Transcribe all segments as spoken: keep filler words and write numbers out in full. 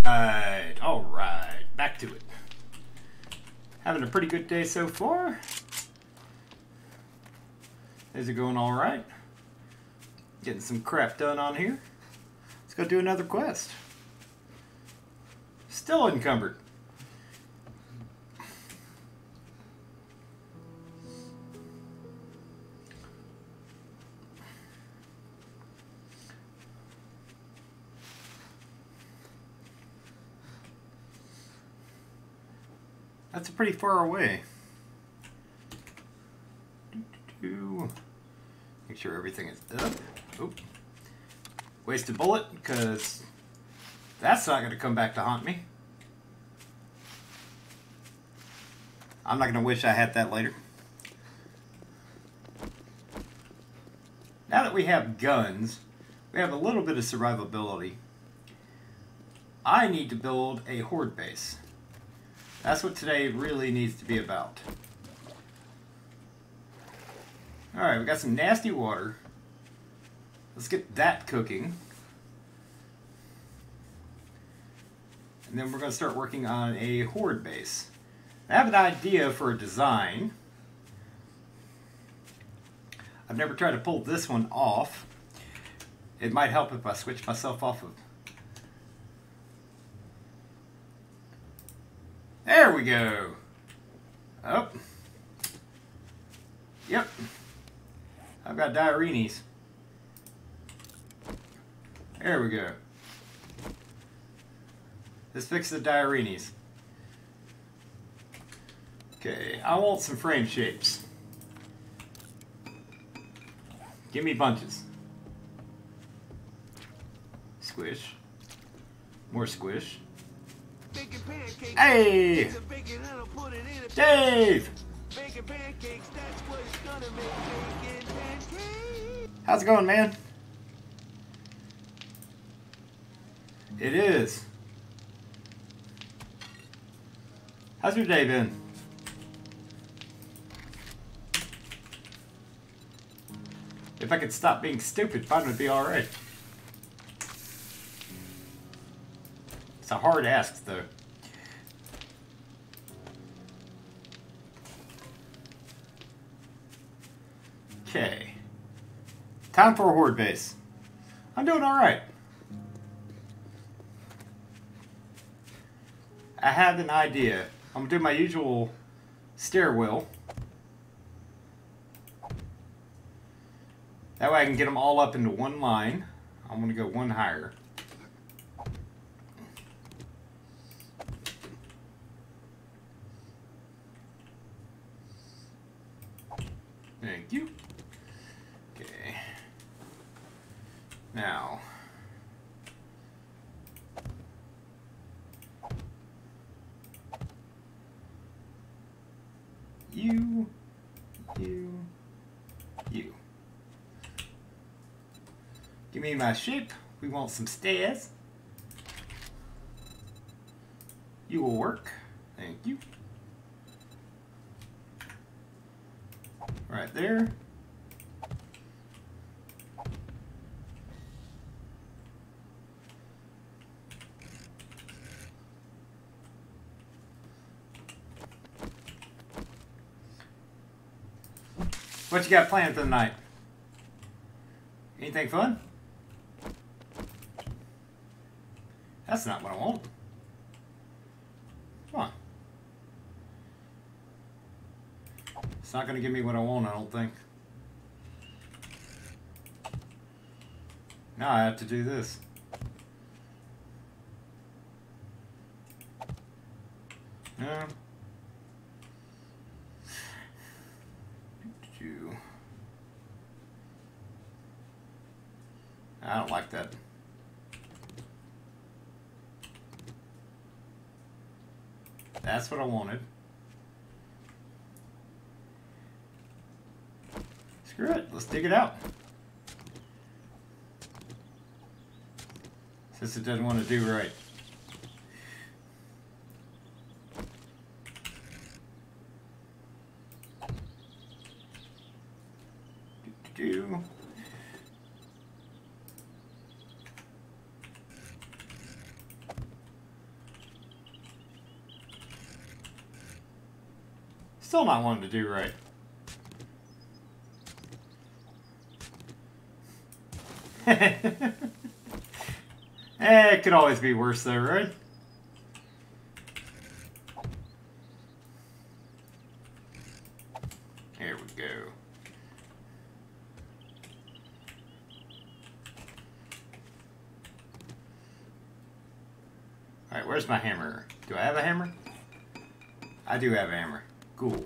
Alright, alright, back to it. Having a pretty good day so far. Is it going alright? Getting some crap done on here. Let's go do another quest. Still encumbered. That's pretty far away. Make sure everything is up. Oop. Wasted bullet, because that's not going to come back to haunt me. I'm not going to wish I had that later. Now that we have guns, we have a little bit of survivability. I need to build a horde base. That's what today really needs to be about. Alright, we got some nasty water. Let's get that cooking. And then we're going to start working on a horde base. I have an idea for a design. I've never tried to pull this one off. It might help if I switch myself off of. There we go. Oh. Yep. I've got diarenes. There we go. Let's fix the diarenes. Okay, I want some frame shapes. Give me bunches. Squish. More squish. Hey! Dave! How's it going, man? It is. How's your day been? If I could stop being stupid, fun would be alright. It's a hard ask, though. Okay. Time for a horde base. I'm doing alright. I have an idea. I'm going to do my usual stairwell. That way I can get them all up into one line. I'm going to go one higher. Thank you. Okay. Now. You. You. You. Give me my shape. We want some stairs. You will work. Thank you. Right there. What you got planned for the night? Anything fun? That's not what I want. Come on. It's not going to give me what I want, I don't think. Now I have to do this. No. I don't like that. That's what I wanted. Screw it. Let's dig it out. Since it doesn't want to do right. Do, do, do. Still not wanting to do right. Eh, it could always be worse though, right? There we go. Alright, where's my hammer? Do I have a hammer? I do have a hammer. Cool.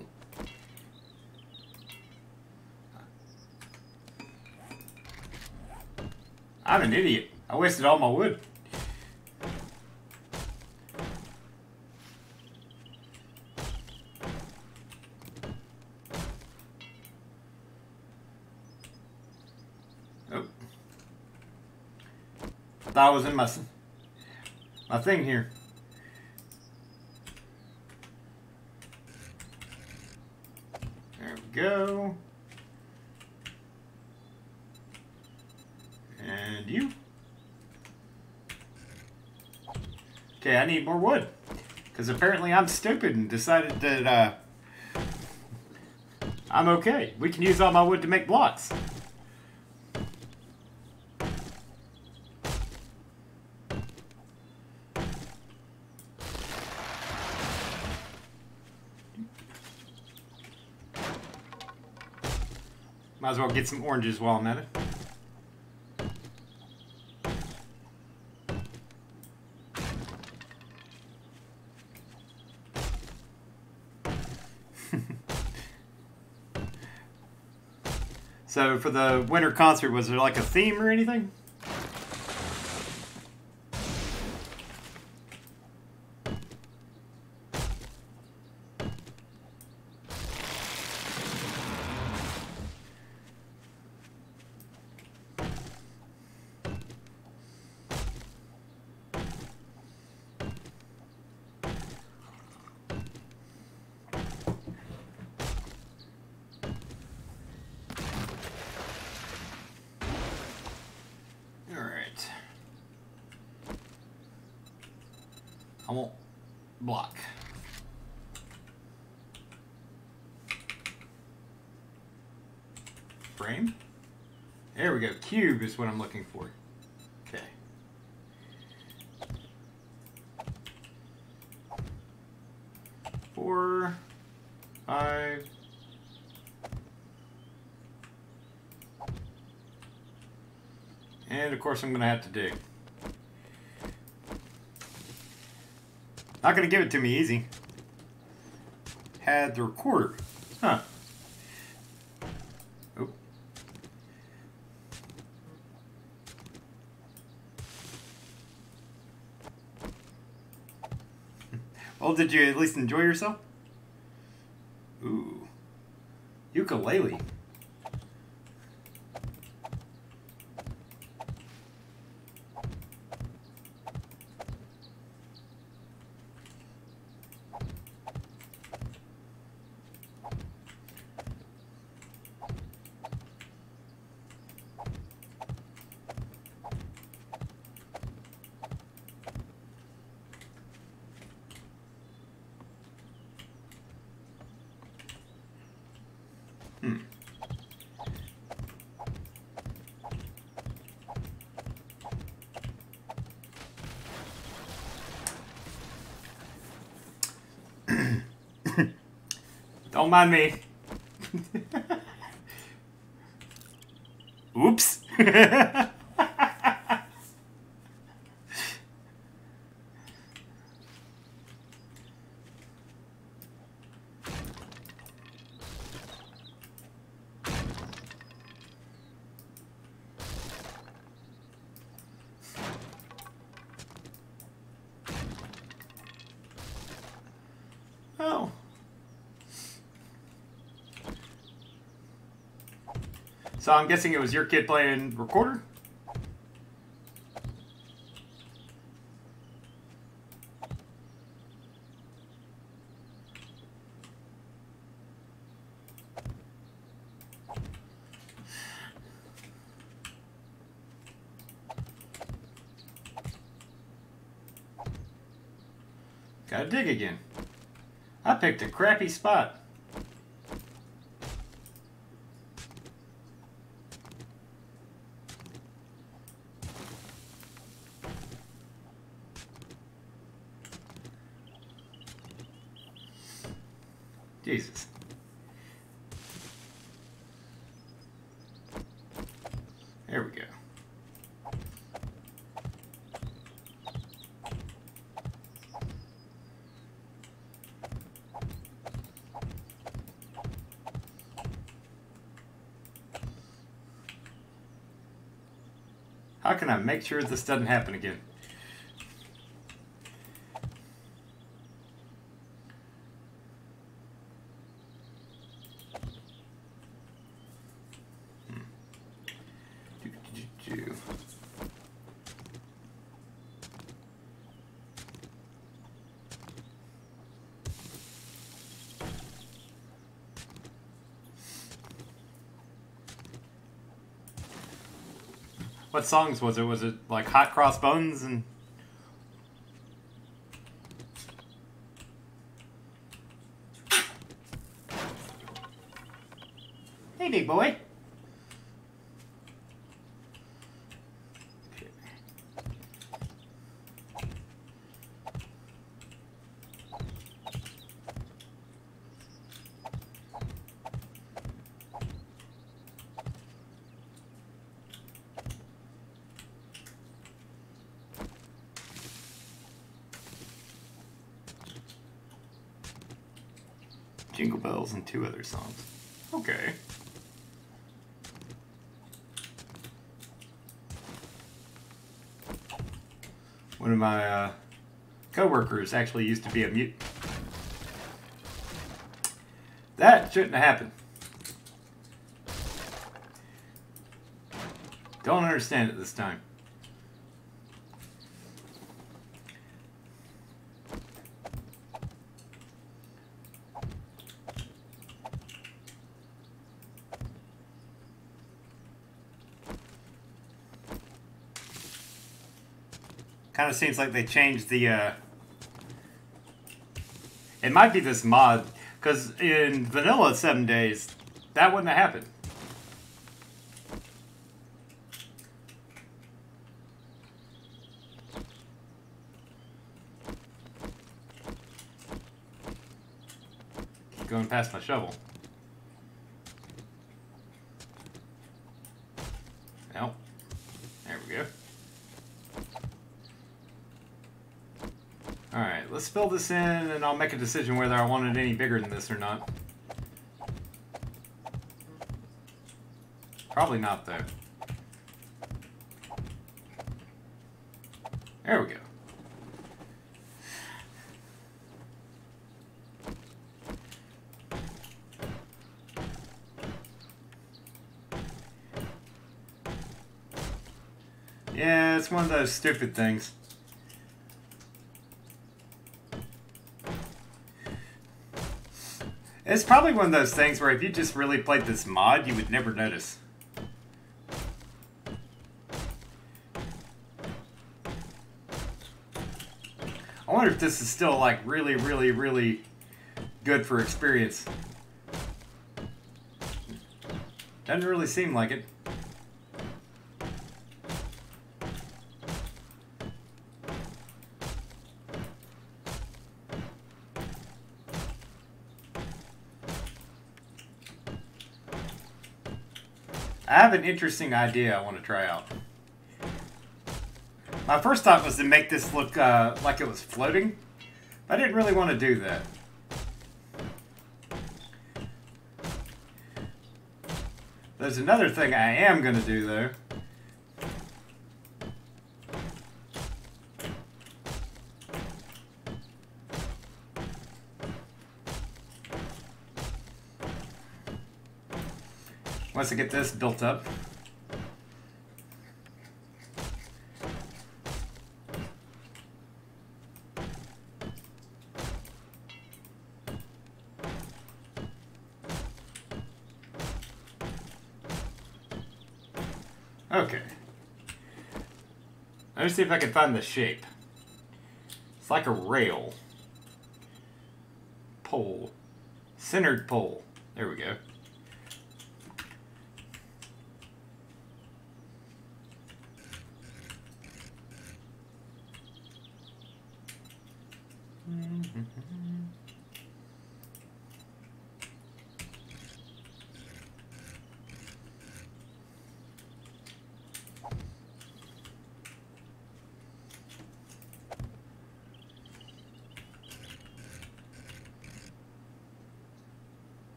I'm an idiot. I wasted all my wood. Oh. I thought I was in my, my thing here. There we go. And you. Okay, I need more wood. Because apparently I'm stupid and decided that uh, I'm okay. We can use all my wood to make blocks. Might as well get some oranges while I'm at it. So for the winter concert, was there like a theme or anything? I won't block. Frame. There we go. Cube is what I'm looking for. Okay. Four, five. And of course I'm going to have to dig. Not going to give it to me easy. Had the recorder. Huh. Oh. Well, did you at least enjoy yourself? Ooh. Ukulele. Hmm. Don't mind me. Oops. Oh. So I'm guessing it was your kid playing recorder? Gotta dig again. I picked a crappy spot. Jesus. There we go. How can I make sure this doesn't happen again? Hmm. Do, do, do, do. What songs was it? Was it like Hot Cross Buns and... Hey, big boy. Jingle Bells and two other songs. Okay. One of my uh, co-workers actually used to be a mute. That shouldn't have happened. Don't understand it this time. Kind of seems like they changed the, uh... It might be this mod, because in vanilla seven days, that wouldn't have happened. Keep going past my shovel. Nope. There we go. Alright, let's fill this in and I'll make a decision whether I want it any bigger than this or not. Probably not, though. There we go. Yeah, it's one of those stupid things. It's probably one of those things where if you just really played this mod, you would never notice. I wonder if this is still like really, really, really good for experience. Doesn't really seem like it. I have an interesting idea I want to try out. My first thought was to make this look uh, like it was floating. I didn't really want to do that. There's another thing I am going to do, though. Once I get this built up. Okay. Let me see if I can find the shape. It's like a rail. Pole. Centered pole. There we go.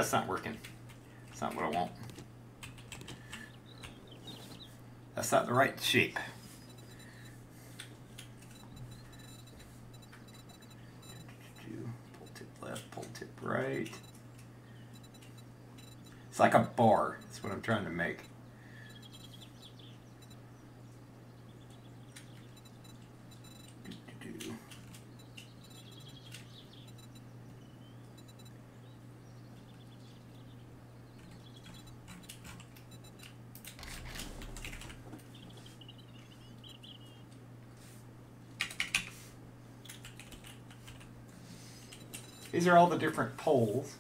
That's not working. That's not what I want. That's not the right shape. Pull tip left, pull tip right. It's like a bar. That's what I'm trying to make. These are all the different poles.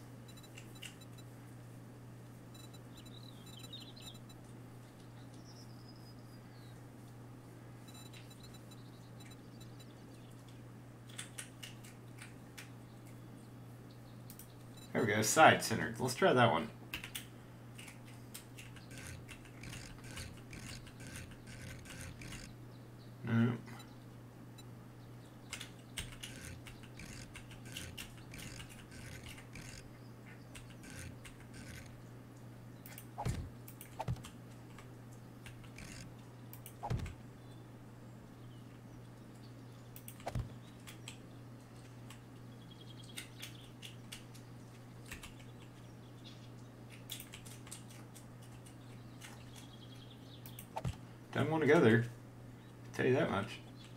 There we go, side centered. Let's try that one. Nope. Don't want to go there. I'll tell you that much.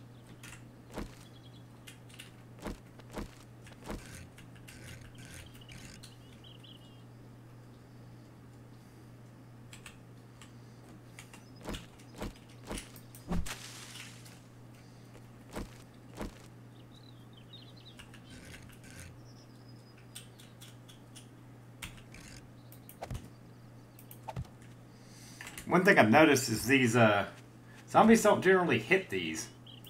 One thing I've noticed is these uh, zombies don't generally hit these.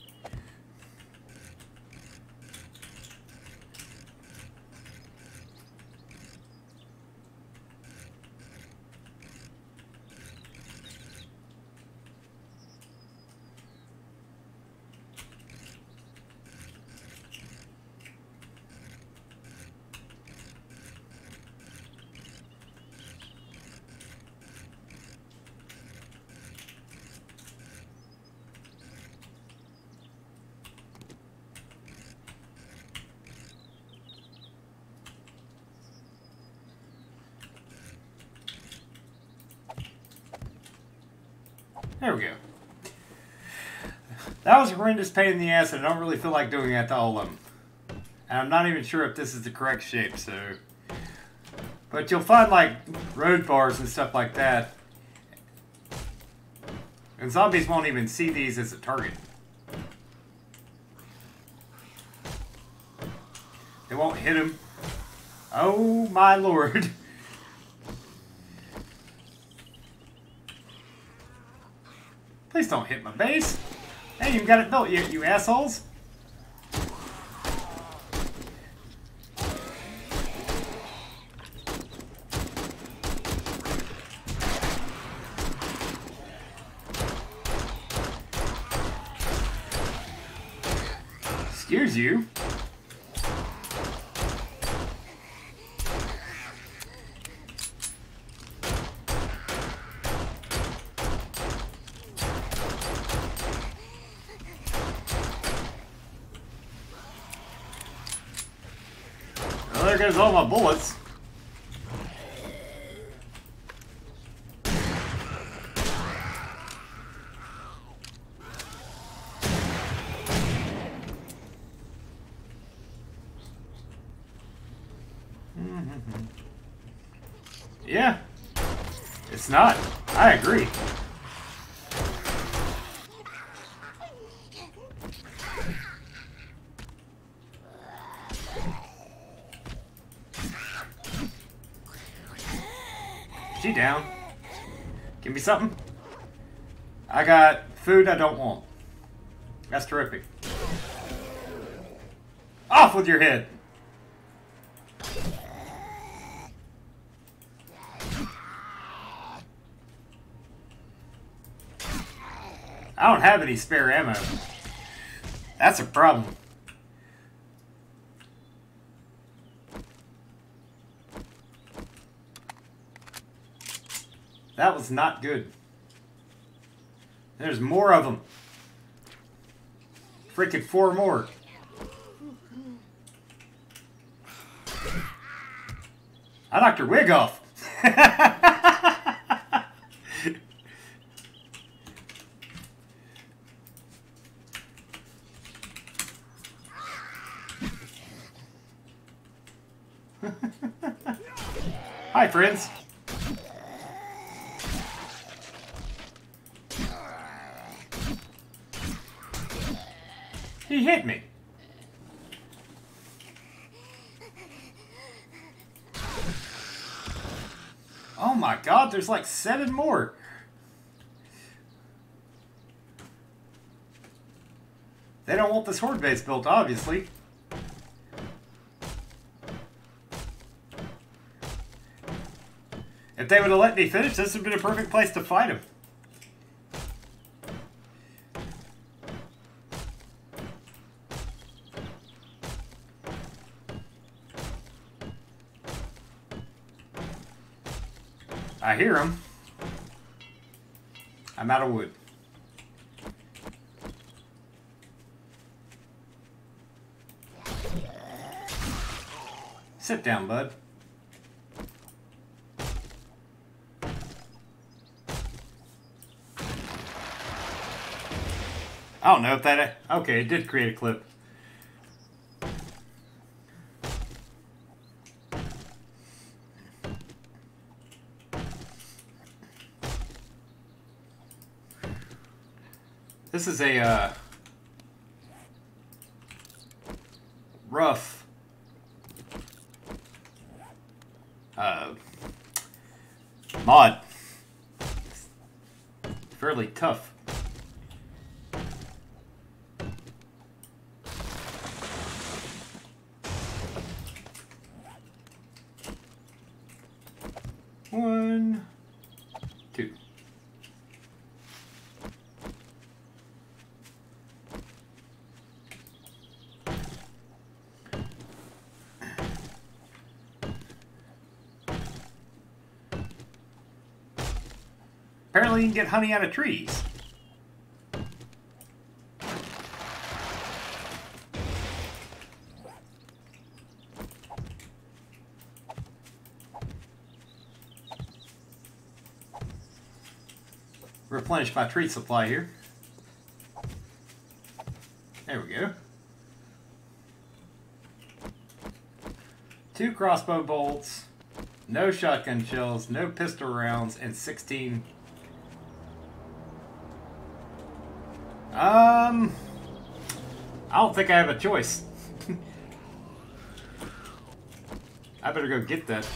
There we go. That was a horrendous pain in the ass, and I don't really feel like doing that to all of them. And I'm not even sure if this is the correct shape, so... But you'll find, like, road bars and stuff like that. And zombies won't even see these as a target. They won't hit them. Oh, my lord. Please don't hit my base. Hey, you got it built yet, you assholes. Excuse you. There goes all my bullets. Mm-hmm. Yeah, it's not. I agree. She down. Give me something. I got food I don't want. That's terrific. Off with your head. I don't have any spare ammo. That's a problem. That was not good. There's more of them. Freaking four more. I knocked her wig off. Hi, friends. He hit me. Oh my god, there's like seven more. They don't want this horde base built, obviously. If they would have let me finish, this would have been a perfect place to fight him. I hear him. I'm out of wood. Sit down, bud. I don't know if that... Okay, it did create a clip. This is a uh, rough uh, mod. Fairly tough. One, two. Apparently you can get honey out of trees. Replenish my tree supply here. There we go. Two crossbow bolts, no shotgun shells, no pistol rounds, and sixteen. Um, I don't think I have a choice. I better go get that.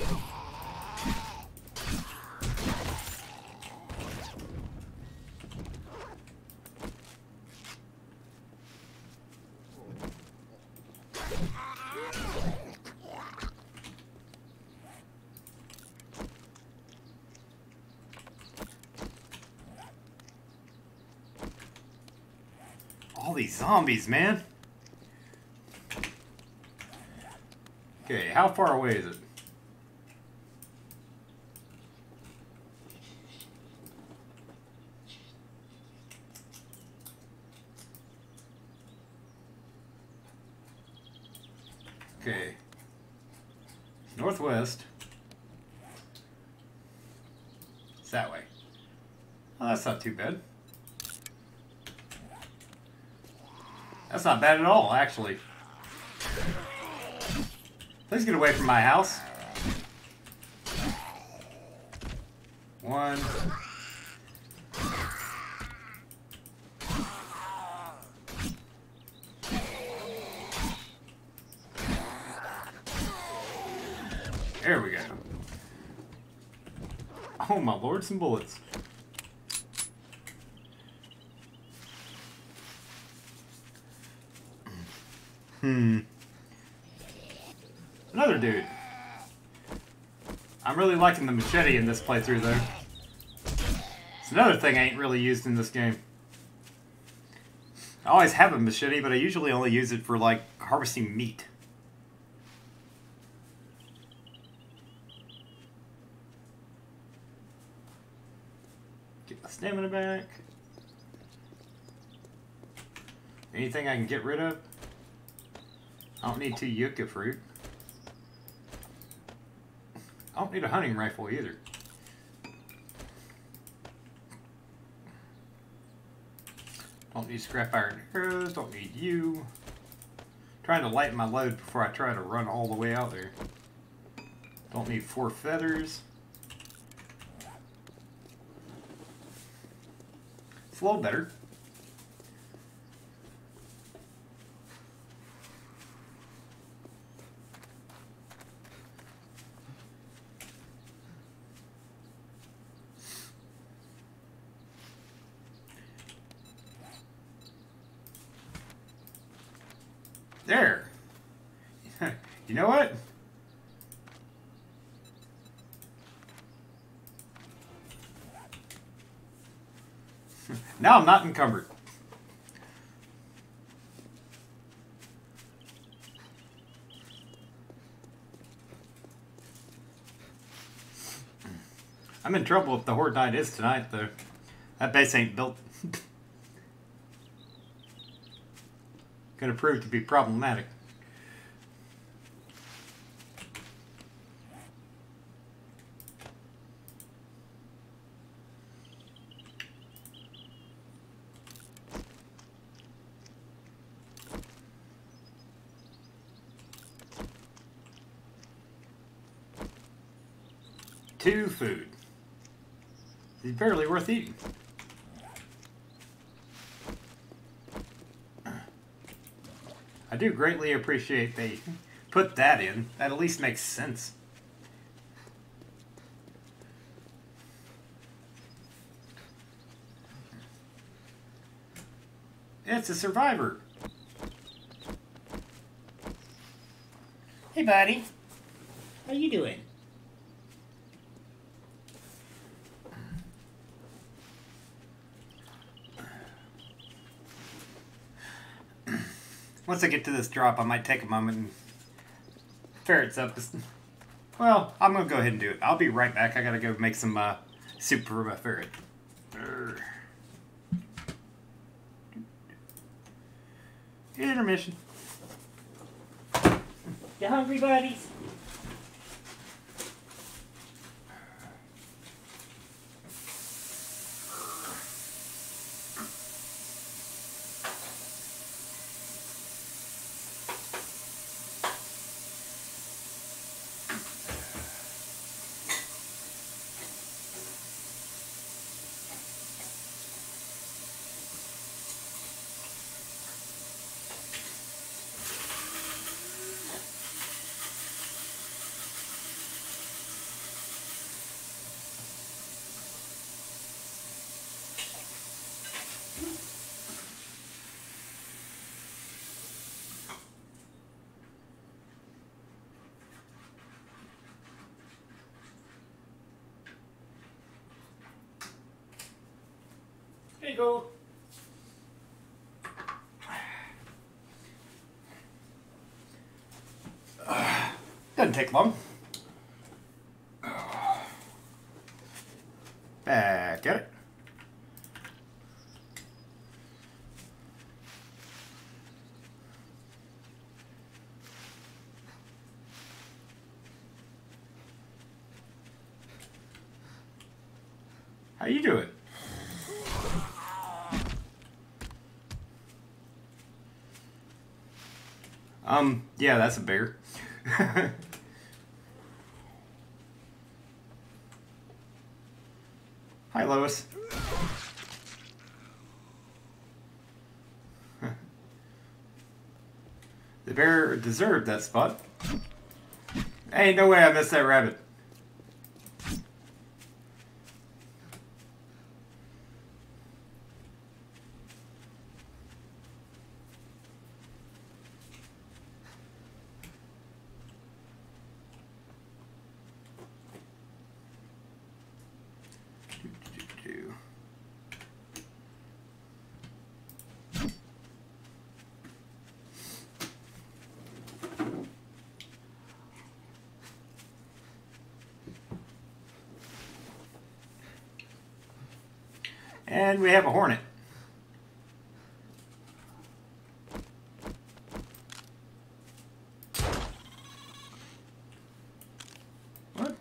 All these zombies, man. Okay, how far away is it? Okay. Northwest. It's that way. Oh, that's not too bad. That's not bad at all, actually. Please get away from my house. One. There we go. Oh my lord, some bullets. Hmm. Another dude. I'm really liking the machete in this playthrough, though. It's another thing I ain't really used in this game. I always have a machete, but I usually only use it for, like, harvesting meat. stamina back. Anything I can get rid of? I don't need two yucca fruit. I don't need a hunting rifle either. Don't need scrap iron arrows. Don't need you. Trying to lighten my load before I try to run all the way out there. Don't need four feathers. It's a little better. There. You know what? Now I'm not encumbered. I'm in trouble if the Horde Knight is tonight, though. That base ain't built. Gonna prove to be problematic. Two food. It's barely worth eating. I do greatly appreciate they put that in. That at least makes sense. It's a survivor. Hey, buddy. How you doing? Once I get to this drop, I might take a moment and ferrets up. Well, I'm going to go ahead and do it. I'll be right back. I got to go make some uh, soup for my ferret. Urgh. Intermission. You hungry, buddies? There you go. Uh, doesn't take long. Back at it. How you doing? Um, yeah, that's a bear. Hi, Lois. The bear deserved that spot. Ain't no way I missed that rabbit. And we have a hornet. What?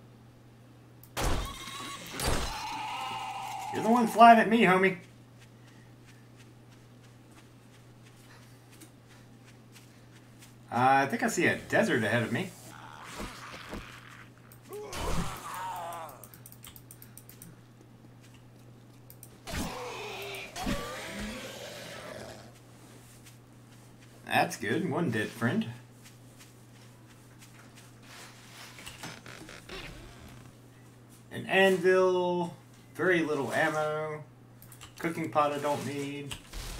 You're the one flying at me, homie. Uh, I think I see a desert ahead of me. That's good. One dead friend. An anvil. Very little ammo. Cooking pot I don't need.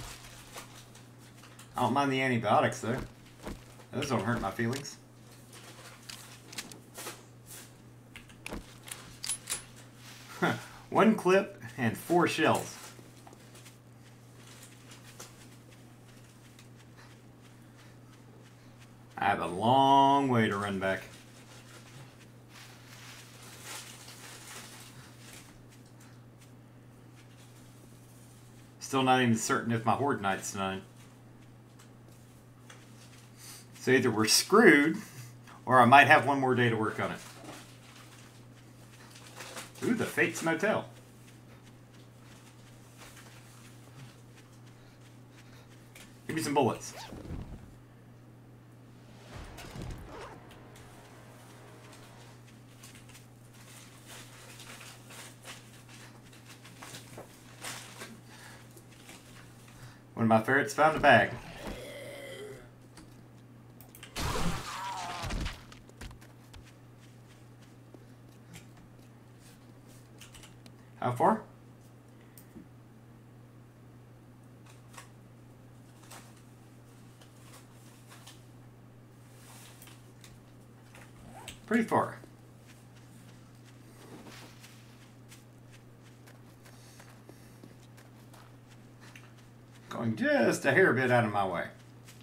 I don't mind the antibiotics though. Those don't hurt my feelings. One clip and four shells. I have a long way to run back. Still not even certain if my horde night's done. So either we're screwed, or I might have one more day to work on it. Ooh, the Fates Motel. Give me some bullets. One of my ferrets found a bag. How far? Pretty far. Going just a hair bit out of my way.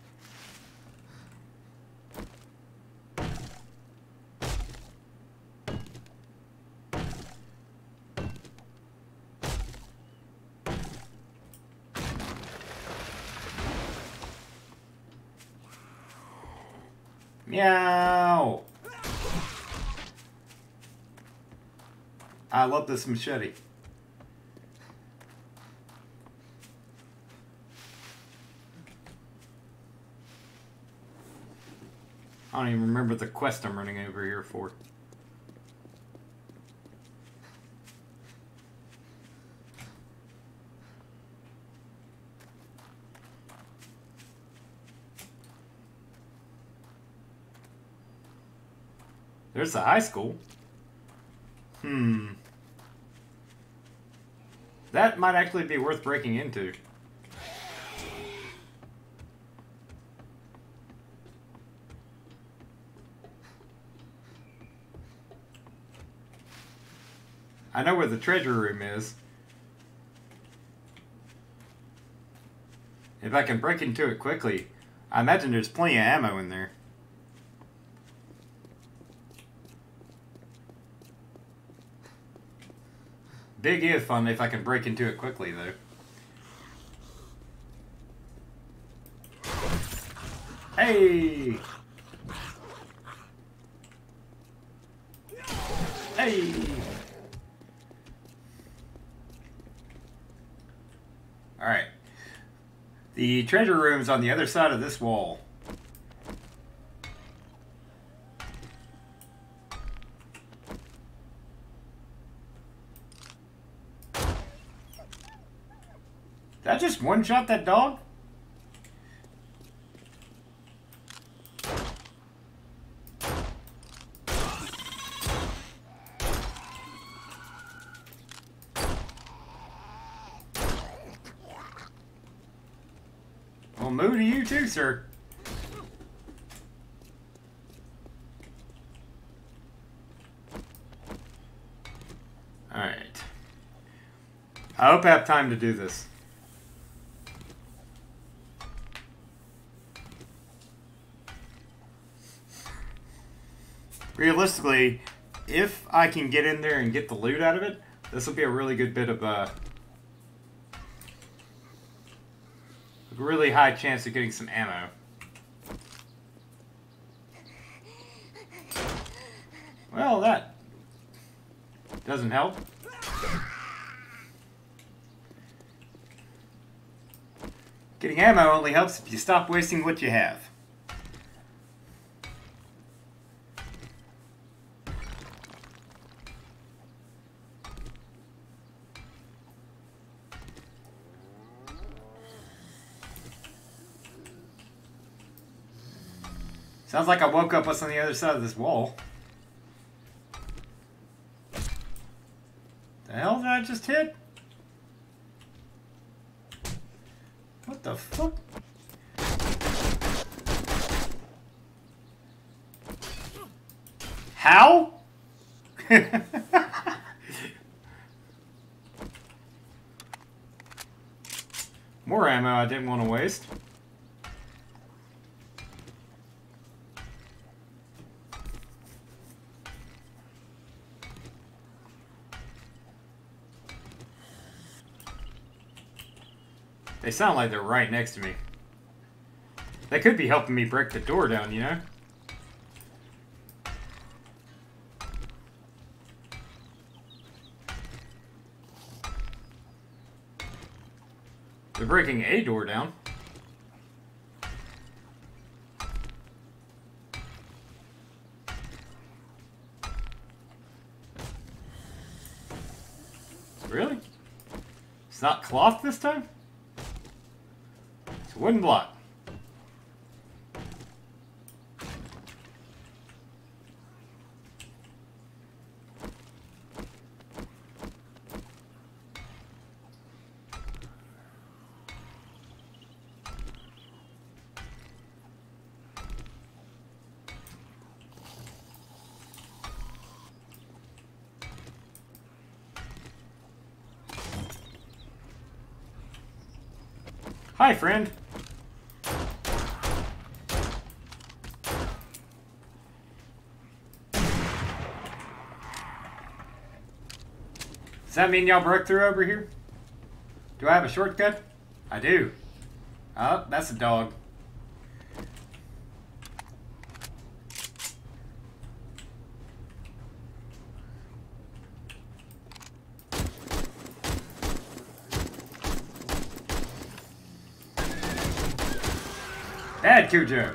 Meow! I love this machete. I don't even remember the quest I'm running over here for. There's the high school. Hmm. That might actually be worth breaking into. I know where the treasure room is. If I can break into it quickly, I imagine there's plenty of ammo in there. Big if on if I can break into it quickly, though. Hey! Hey! Alright. The treasure room's on the other side of this wall. Did I just one-shot that dog? Well, moo to you too, sir. Alright. I hope I have time to do this. Realistically, if I can get in there and get the loot out of it, this will be a really good bit of uh, really high chance of getting some ammo. Well, that doesn't help. Getting ammo only helps if you stop wasting what you have. Sounds like I woke up what's on the other side of this wall. The hell did I just hit? What the fuck? How? More ammo I didn't want to waste. They sound like they're right next to me. They could be helping me break the door down, you know? They're breaking a door down. Really? It's not cloth this time? It's a wooden block. Hi, friend. Does that mean y'all broke through over here? Do I have a shortcut? I do. Oh, that's a dog. Bad Cujo.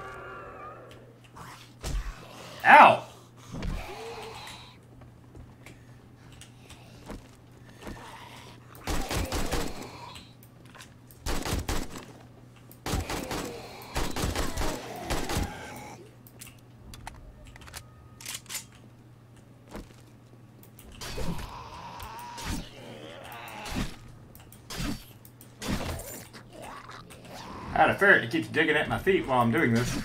Ow! I had a ferret that keeps digging at my feet while I'm doing this.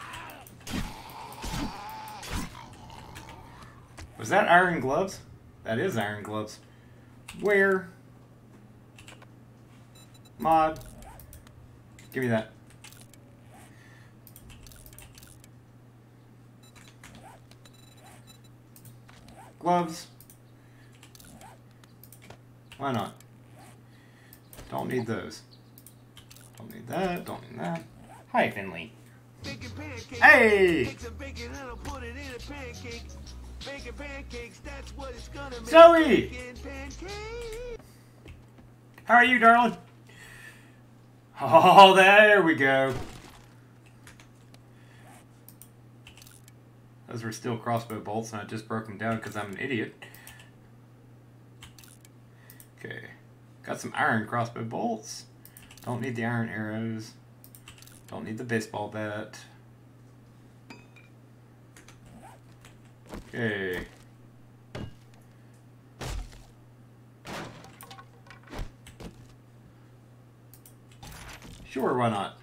Was that iron gloves? That is iron gloves. Where? Mod. Give me that. Gloves. Why not? Don't need those. Don't need that, don't need that. Hi, Finley. Hey! Zoe! How are you, darling? Oh, there we go. Those were still crossbow bolts, and I just broke them down because I'm an idiot. Okay. Got some iron crossbow bolts. Don't need the iron arrows. Don't need the baseball bat. Okay. Sure, why not?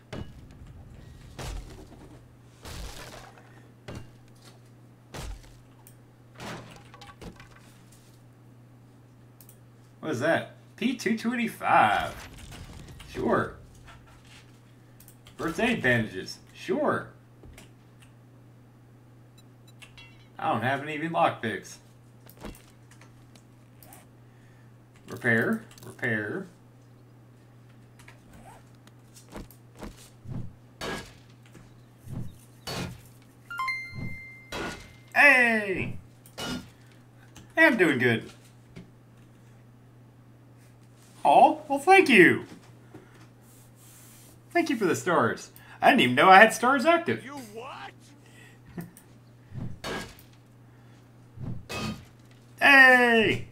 What is that? P two twenty-five. Sure. First aid bandages. Sure. I don't have any lockpicks. Repair. Repair. Hey! I'm doing good. Oh, well, thank you. Thank you for the stars. I didn't even know I had stars active. You what? Hey!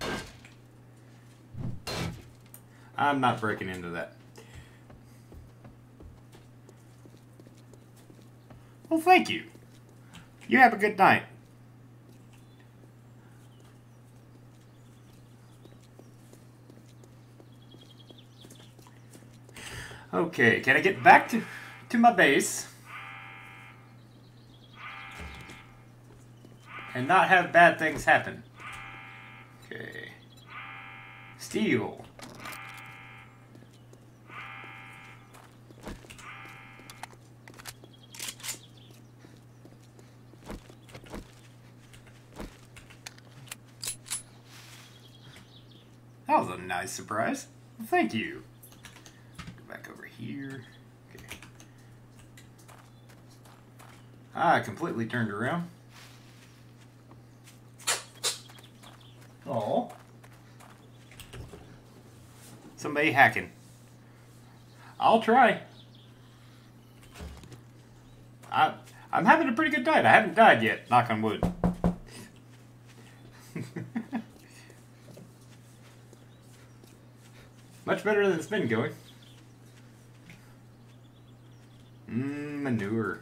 I'm not breaking into that. Well, thank you. You have a good night. Okay, can I get back to, to my base and not have bad things happen? Okay. Steel. That was a nice surprise. Well, thank you. Go back over here. Okay. Ah, I completely turned around. Oh. Somebody hacking. I'll try. I, I'm having a pretty good night. I haven't died yet, knock on wood. Much better than it's been going. Mmm, manure.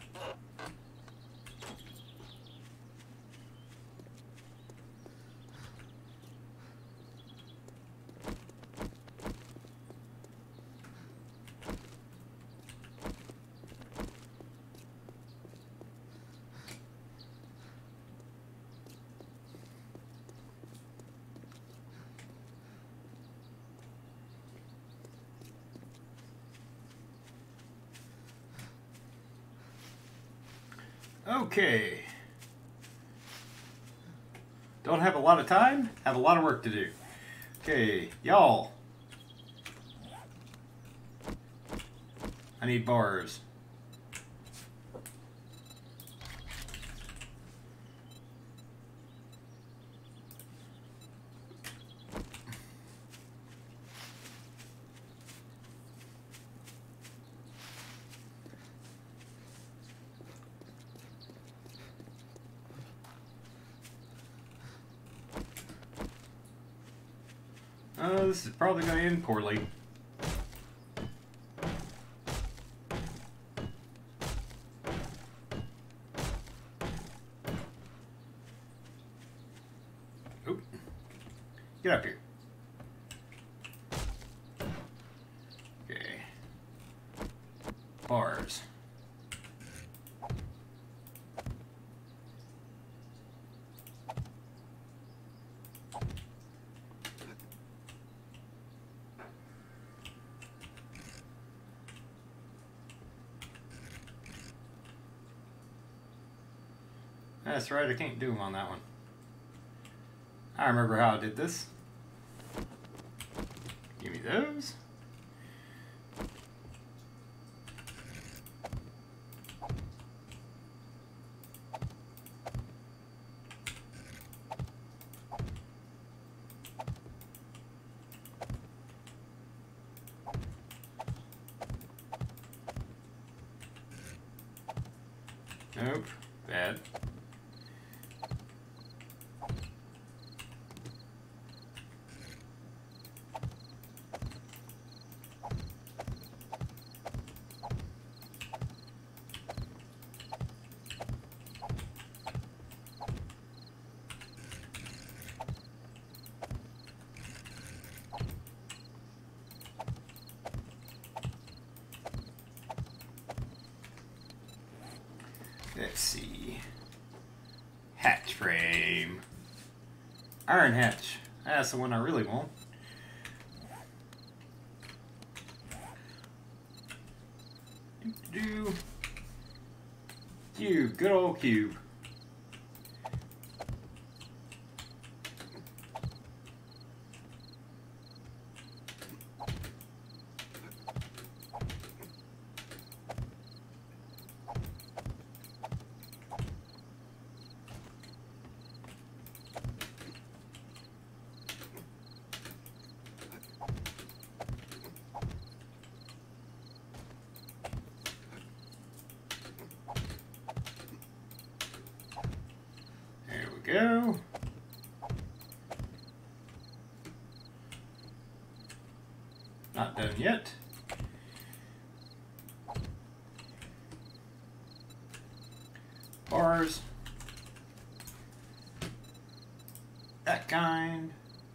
Okay. Don't have a lot of time, have a lot of work to do. Okay, y'all. I need bars. Uh, this is probably going to end poorly. Oop. Get up here. Okay. Bars. That's right, I can't do them on that one. I remember how I did this. Give me those. Nope, bad. Let's see. Hatch frame. Iron hatch. That's the one I really want. Do cube, good old cube. done yet. Bars. That kind.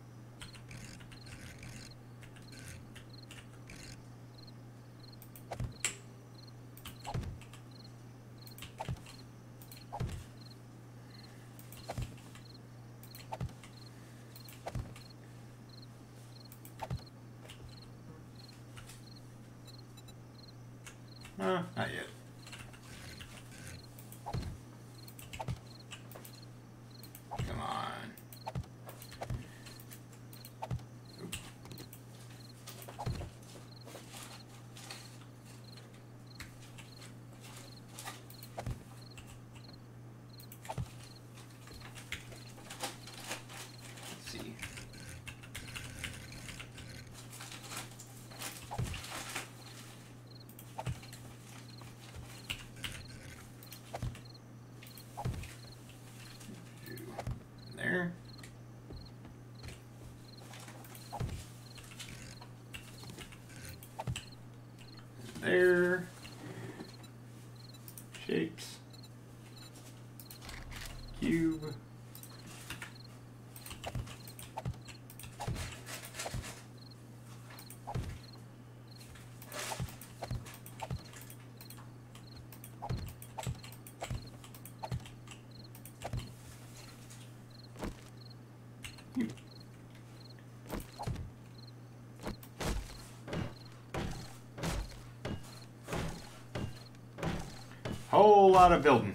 Uh, not yet. Come on. Oop. Let's see. There. There. Shapes. Cube. Whole lot of building.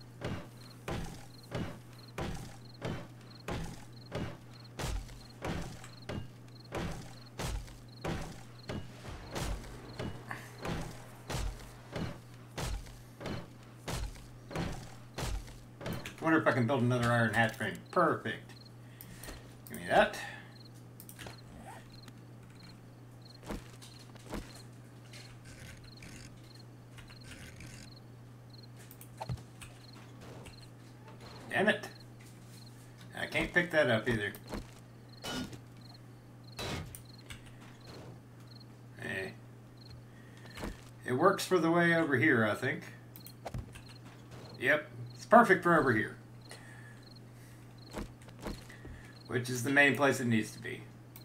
Wonder if I can build another iron hatch frame. Perfect. Give me that. Damn it. I can't pick that up either. Hey. It works for the way over here, I think. Yep, it's perfect for over here. Which is the main place it needs to be.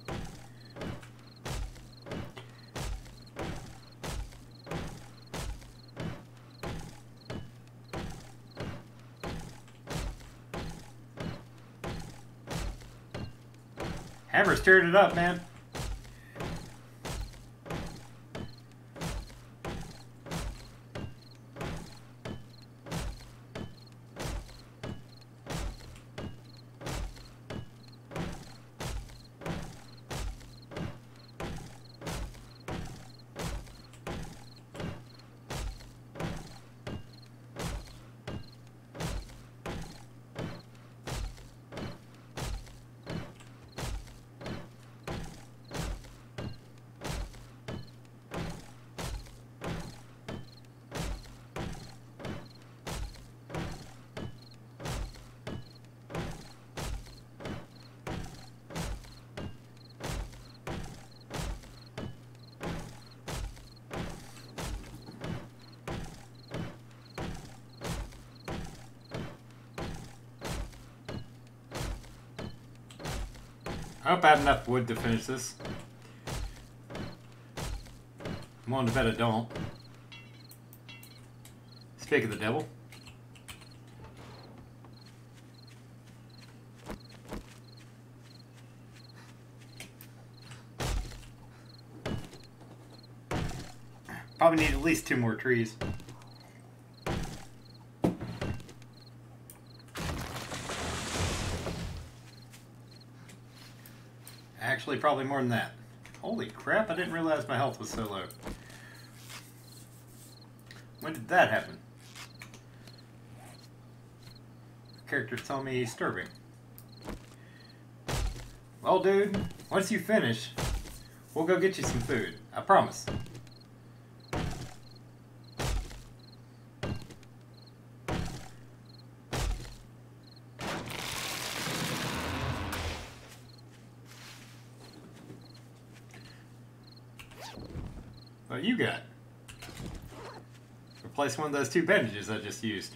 Hammer stirred it up, man. I hope I have enough wood to finish this. I'm willing to bet I don't. Speak of the devil. Probably need at least two more trees. Actually, probably more than that. Holy crap, I didn't realize my health was so low. When did that happen? The character's telling me he's starving. Well, dude, once you finish, we'll go get you some food. I promise. What you got? Replace one of those two bandages I just used.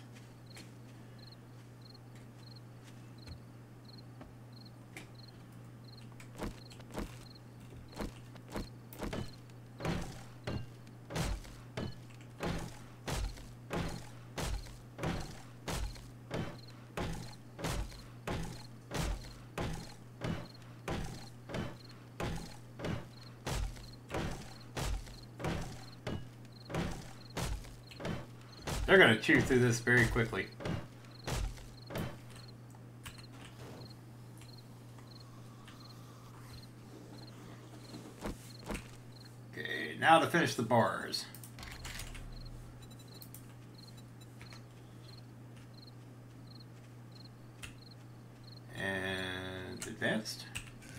They're going to chew through this very quickly. Okay, now to finish the bars. And advanced.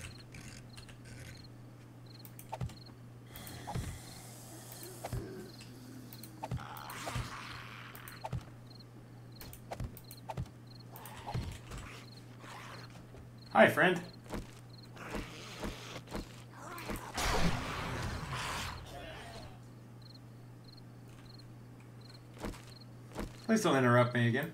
Hi, friend. Please don't interrupt me again.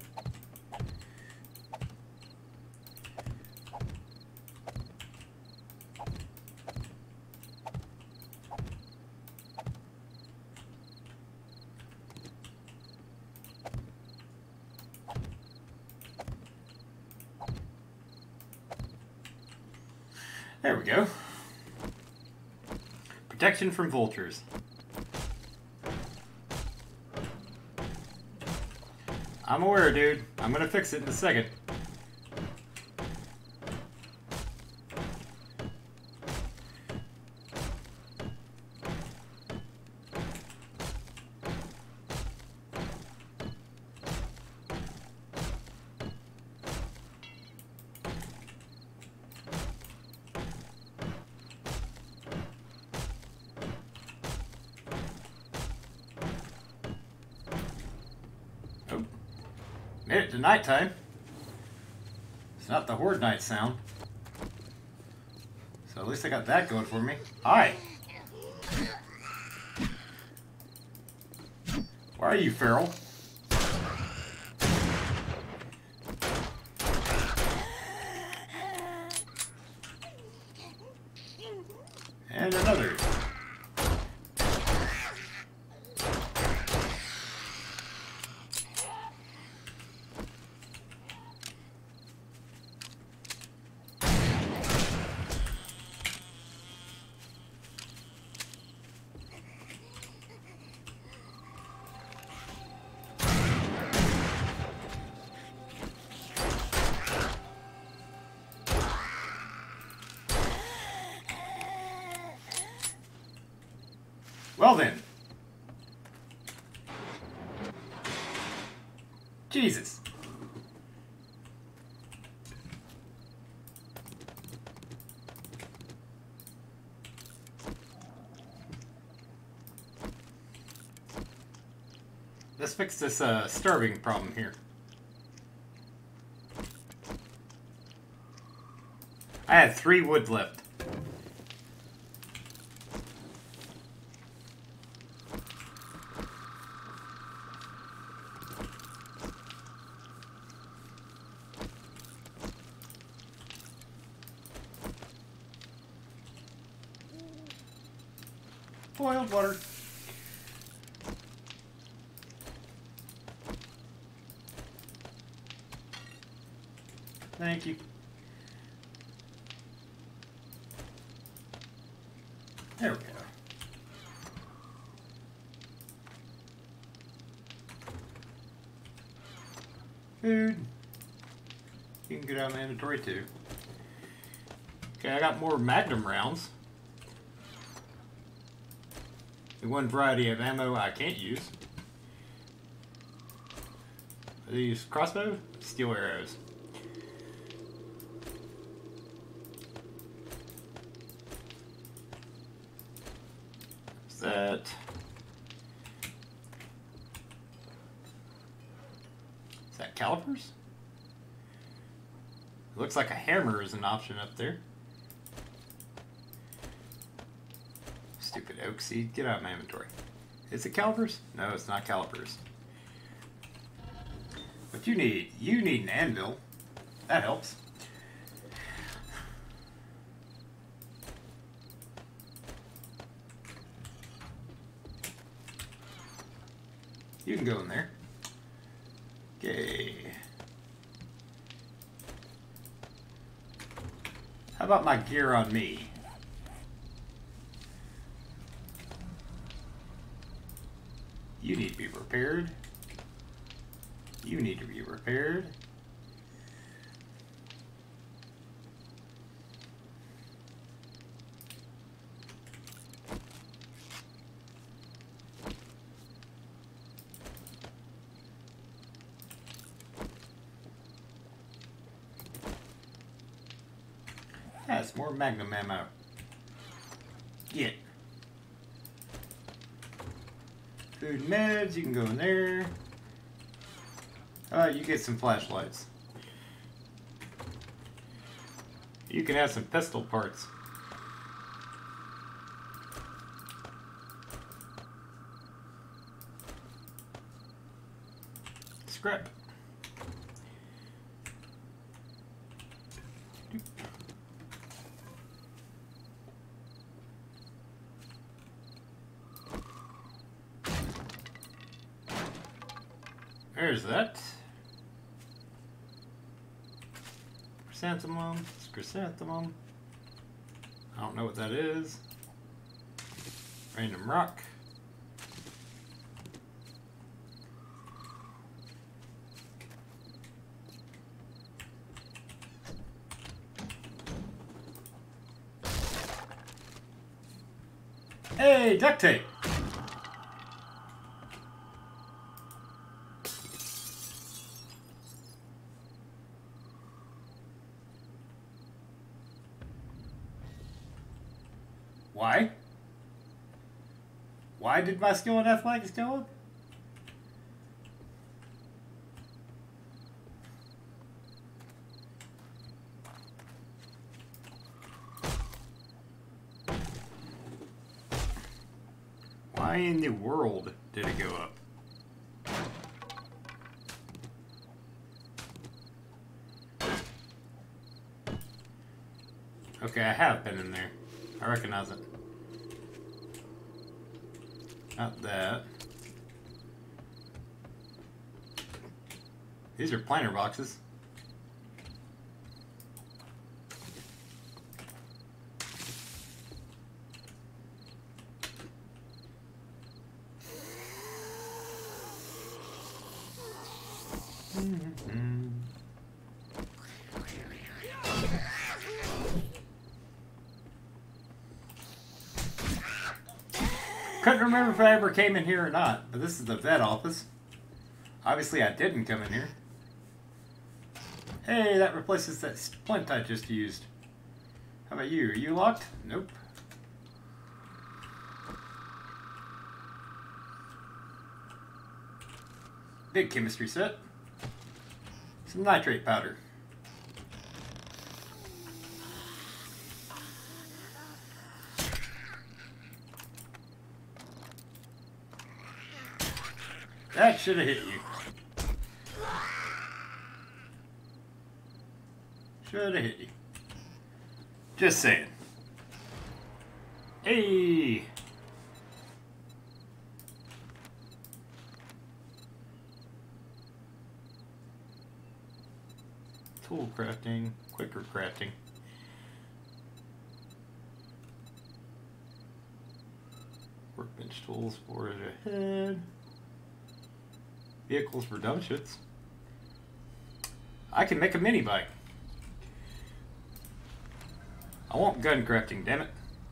There we go. Protection from vultures. I'm aware, dude. I'm gonna fix it in a second. Made it to nighttime. It's not the Horde night sound. So at least I got that going for me. Hi! Where are you, feral? And another. Well then. Jesus. Let's fix this uh, starving problem here. I had three wood left. Boiled water. Thank you. There we go. Food. You can get out of my inventory too. Okay, I got more Magnum rounds. The one variety of ammo I can't use. Are these crossbow? Steel arrows. What's that? Is that calipers? It looks like a hammer is an option up there. Stupid Oak seed, get out of my inventory. Is it calipers? No, it's not calipers. What you need? You need an anvil. That helps. You can go in there. Okay. How about my gear on me? You need to be repaired. You need to be repaired. That's more magnum ammo. Get. Food and meds, you can go in there. Uh, you get some flashlights. You can have some pistol parts. Scrap. There's that. Chrysanthemum. It's chrysanthemum. I don't know what that is. Random rock. Hey, duct tape. Why? Why did my skill in athletics go up? Why in the world did it go up? Okay, I have been in there. I recognize it. Not that. These are planter boxes. Mm-hmm. Couldn't remember if I ever came in here or not, but this is the vet office. Obviously I didn't come in here. Hey, that replaces that splint I just used. How about you? Are you locked? Nope. Big chemistry set. Some nitrate powder. That should have hit you. Should have hit you. Just saying. Hey! Tool crafting, quicker crafting. Workbench tools, forage ahead. Vehicles for dumb shits. I can make a mini bike. I want gun crafting, damn it.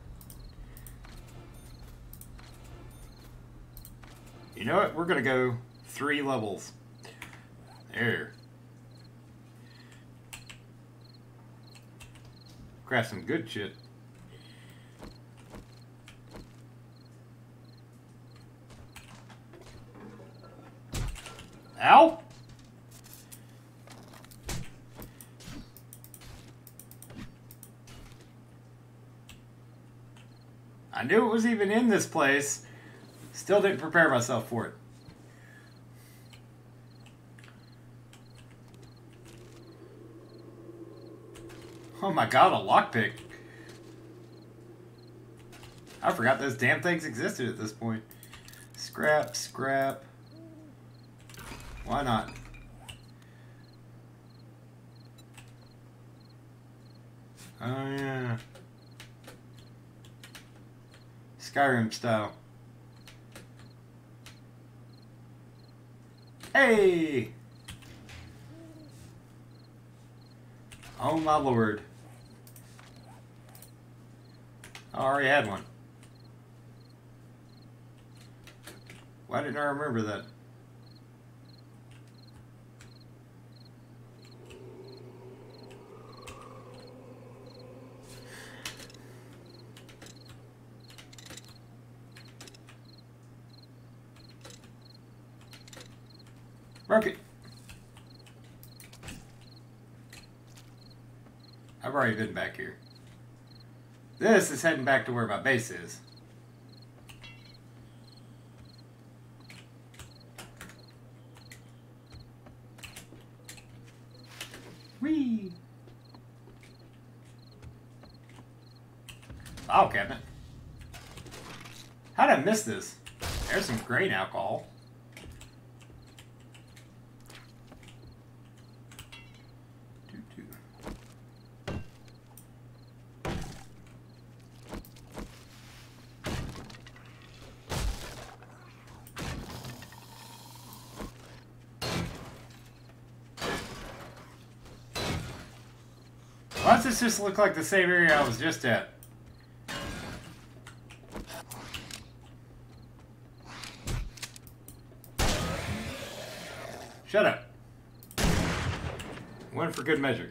You know what? We're gonna go three levels. There. Craft some good shit. Ow! I knew it was even in this place. Still didn't prepare myself for it. Oh my god, a lockpick. I forgot those damn things existed at this point. Scrap, scrap. Why not? Oh yeah. Skyrim style. Hey! Oh my lord. I already had one. Why didn't I remember that? Work it. I've already been back here. This is heading back to where my base is. Whee! File cabinet. How did I miss this? There's some grain alcohol. Why does this just look like the same area I was just at? Shut up. One for good measure.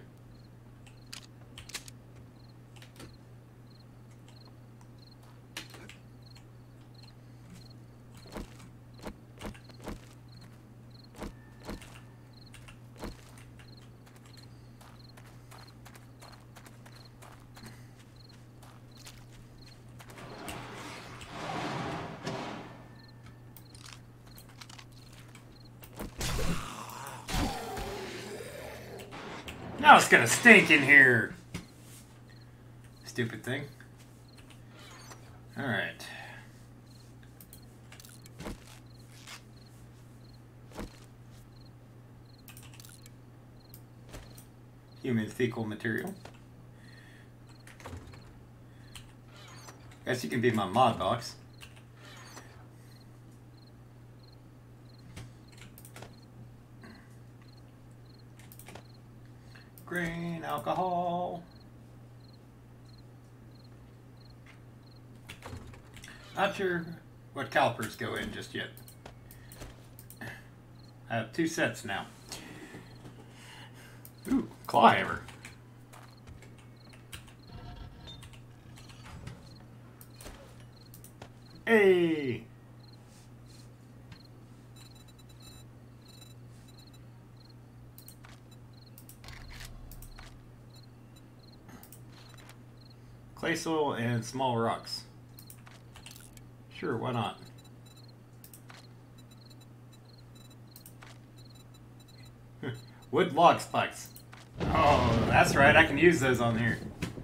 Now it's gonna stink in here. Stupid thing. Alright. Human fecal material. Guess you can be my mod box. Grain, alcohol. Not sure what calipers go in just yet. I have two sets now. Ooh, claw hammer. Hey! Clay soil and small rocks. Sure, why not? Wood log spikes. Oh, that's right, I can use those on here.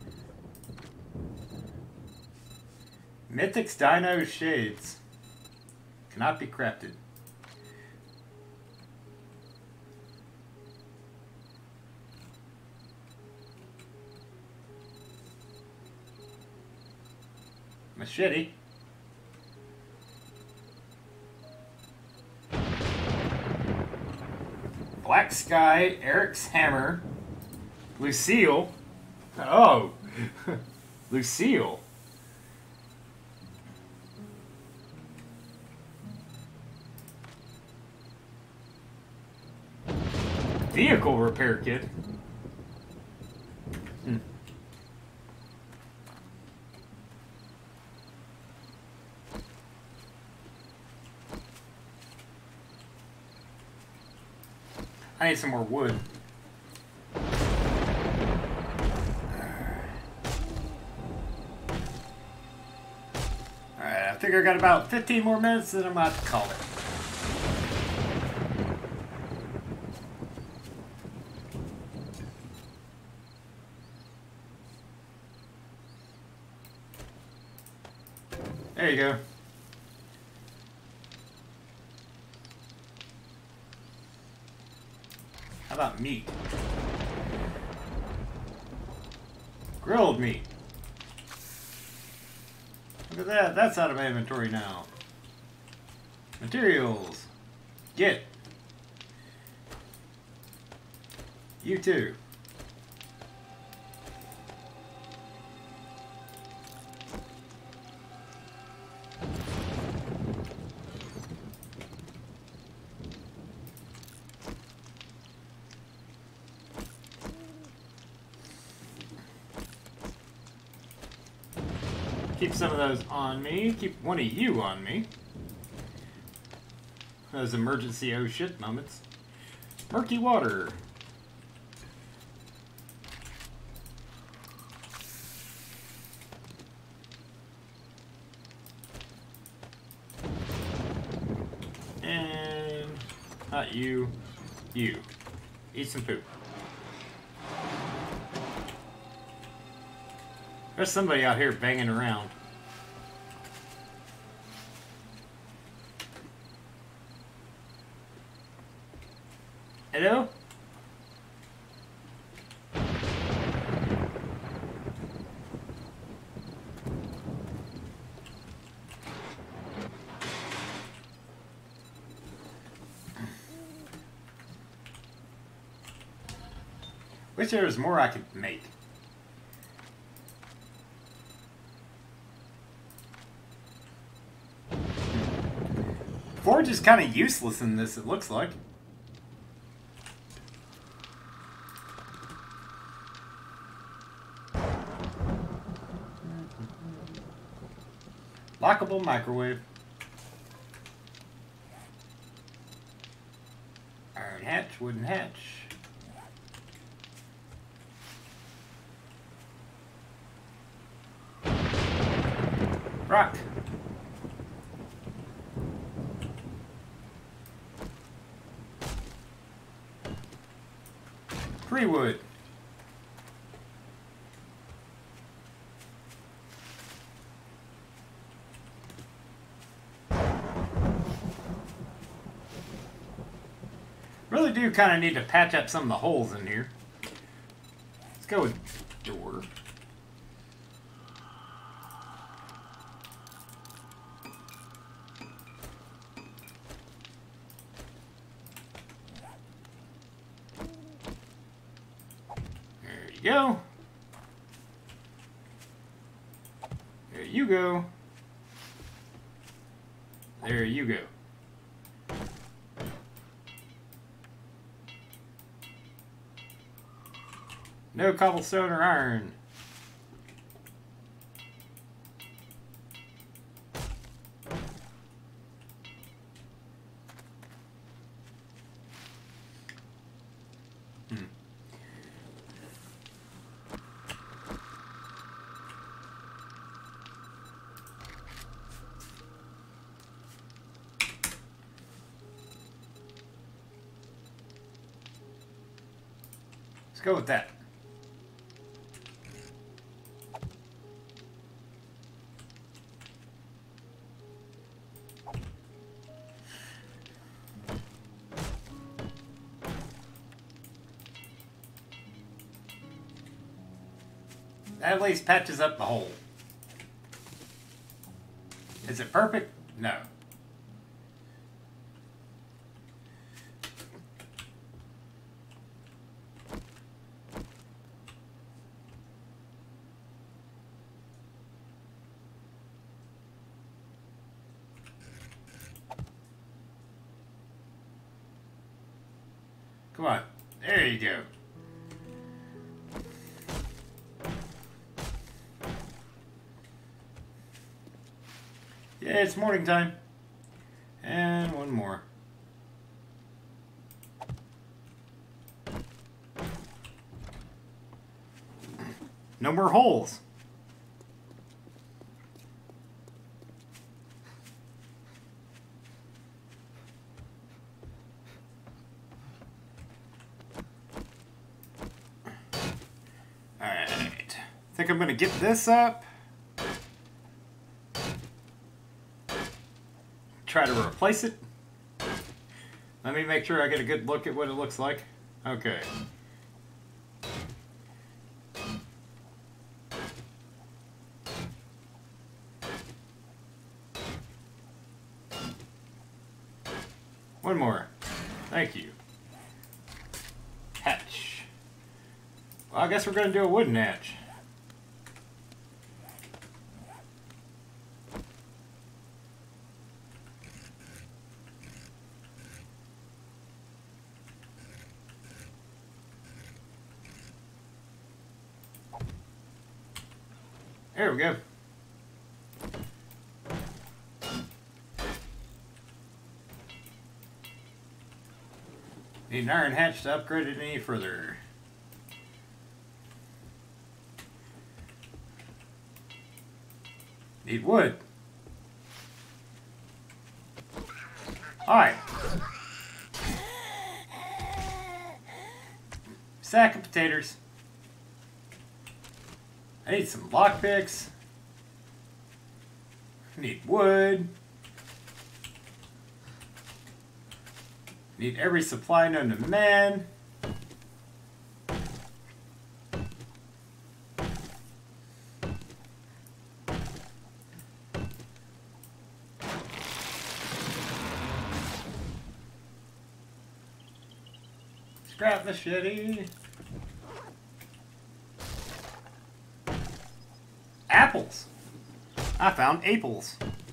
Mythic's Dino Shades. Cannot be crafted. Machete. Black Sky, Eric's Hammer, Lucille. Oh, Lucille. Vehicle repair kit. Hmm. I need some more wood. figure I got about fifteen more minutes, and I'm about to call it. There you go. How about meat? Grilled meat. Look at that. That's out of my inventory now. Materials. Get. You too. Keep some of those on me. Keep one of you on me. Those emergency oh shit moments. Murky water. And not you. You. Eat some poop. There's somebody out here banging around. Hello? Wish there was more I could make. Forge is kind of useless in this, it looks like. Lockable microwave. Iron hatch, wooden hatch. Rock. Free wood. Really do kind of need to patch up some of the holes in here. Let's go with door. There you go. There you go. There you go. No cobblestone or iron. Hmm. Let's go with that. That at least patches up the hole. Is it perfect? No. Come on. There you go. Yeah, it's morning time. And one more. No more holes. think I'm going to get this up. Try to replace it. Let me make sure I get a good look at what it looks like. Okay. One more. Thank you. Hatch. Well, I guess we're going to do a wooden hatch. There we go. Need an iron hatch to upgrade it any further. Need wood. Alright. Sack of potatoes. I need some lockpicks. Need wood. Need every supply known to man. Scrap machete. Apples. I found apples.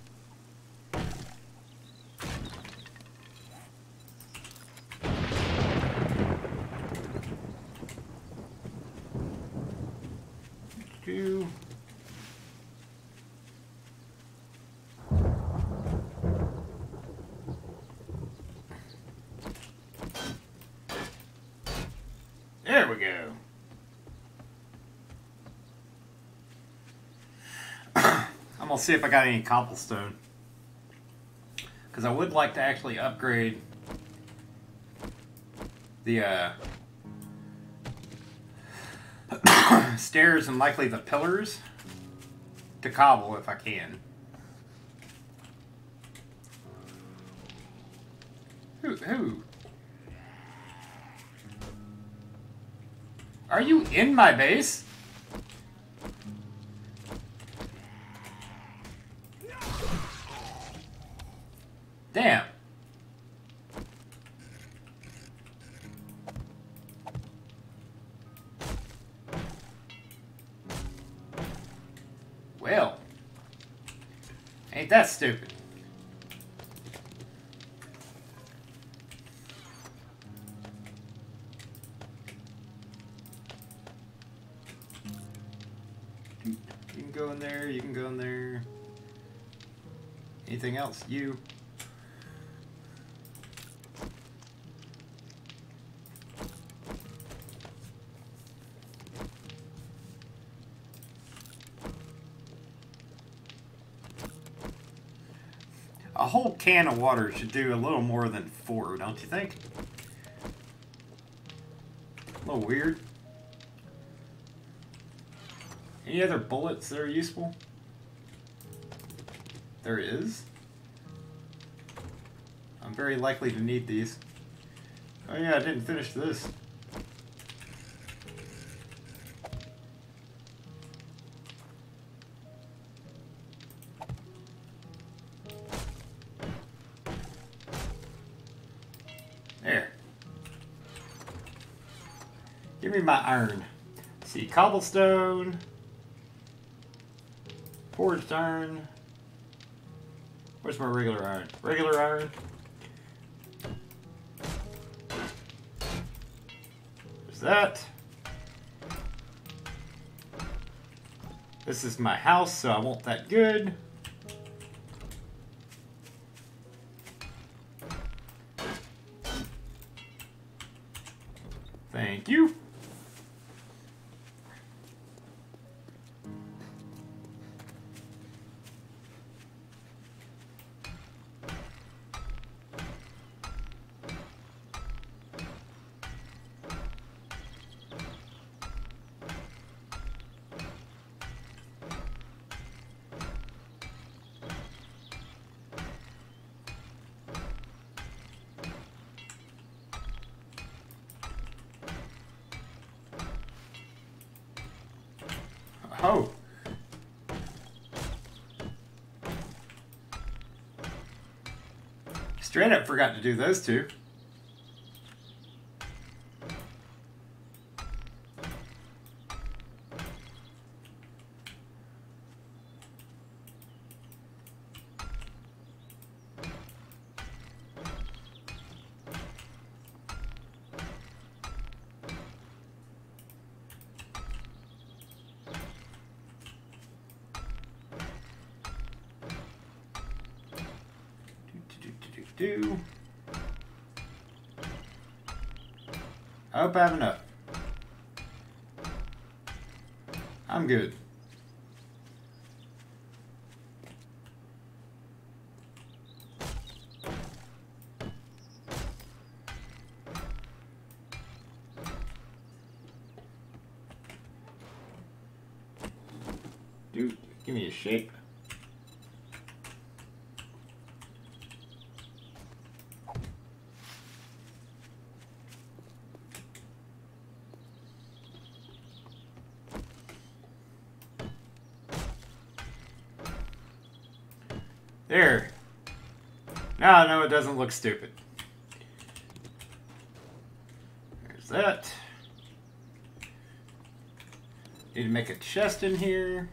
Two. There we go. I'm gonna see if I got any cobblestone, because I would like to actually upgrade the uh, stairs and likely the pillars to cobble if I can. Who? Who? Are you in my base? Damn. Well, ain't that stupid? You can go in there, you can go in there. Anything else? You. A whole can of water should do a little more than four, don't you think? A little weird. Any other bullets that are useful? There is. I'm very likely to need these. Oh yeah, I didn't finish this. There. Give me my iron. See, cobblestone. Forged iron. Where's my regular iron? Regular iron. There's that. This is my house, so I want that good. Thank you. Oh. Straight up forgot to do those two. Do. I hope I have enough. I'm good. Dude, give me a shape. There. Now I know it doesn't look stupid. There's that. Need to make a chest in here.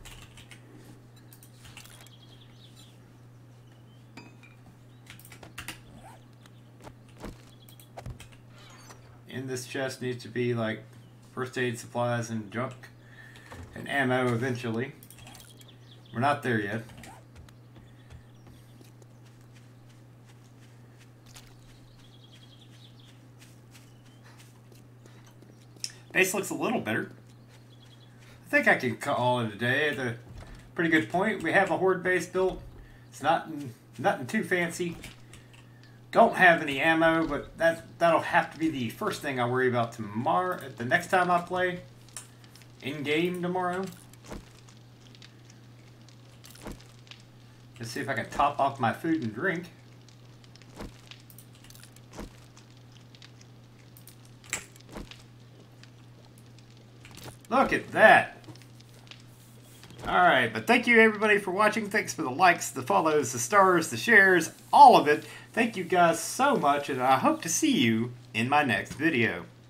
In this chest needs to be like first aid supplies and junk and ammo eventually. We're not there yet. Base looks a little better. I think I can call it a day at a pretty good point. We have a horde base built. It's not nothing too fancy. Don't have any ammo, but that that'll have to be the first thing I worry about tomorrow. The next time I play in game tomorrow. Let's see if I can top off my food and drink. Look at that. Alright, but thank you everybody for watching. Thanks for the likes, the follows, the stars, the shares, all of it. Thank you guys so much, and I hope to see you in my next video.